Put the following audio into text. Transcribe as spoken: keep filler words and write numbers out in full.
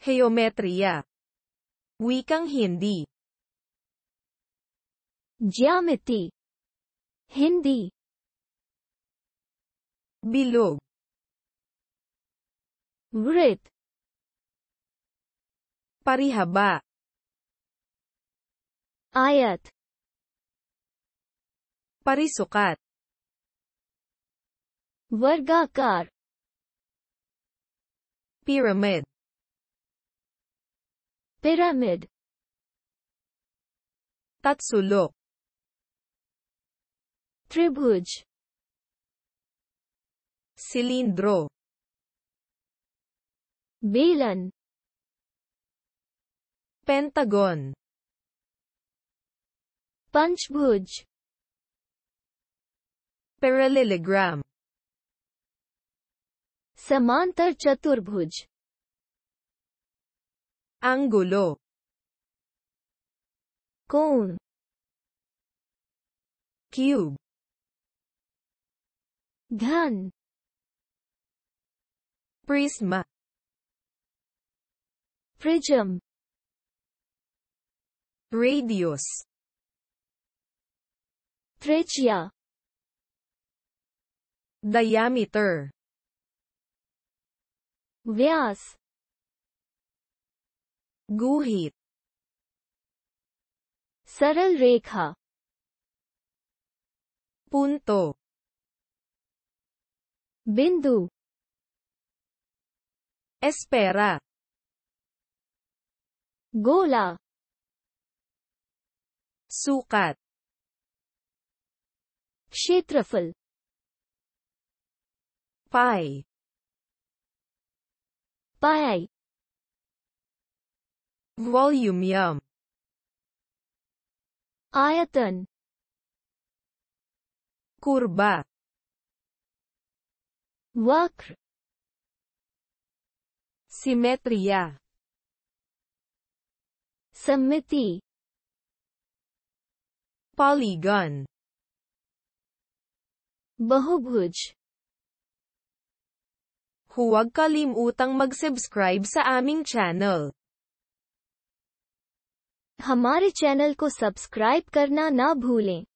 Heometriya. Wikang Hindi. Geometry. Hindi. Bilog. Writ. Parihaba. Ayat. Parisukat. वर्गाकार. Pyramid. Pyramid. Tatsulok. त्रिभुज. Silindro. बेलन. Pentagon. पंचभुज. Paralelogram. समांतर चतुर्भुज. Anggulo. कोण. Cube. घन. Prisma. प्रिज्म. Radius. त्रिज्या. Diameter. व्यास. Guhit. सरल रेखा. Punto. बिंदु. Espera. गोला. Sukat. क्षेत्रफल. Pi. पाई. Volyum. आयतन. Kurba. वक्र. Simetriya. सममिति. Poligon. बहुभुज. Huwag kalimutang mag-subscribe sa aming channel. हमारे चैनल को सब्सक्राइब करना ना भूलें।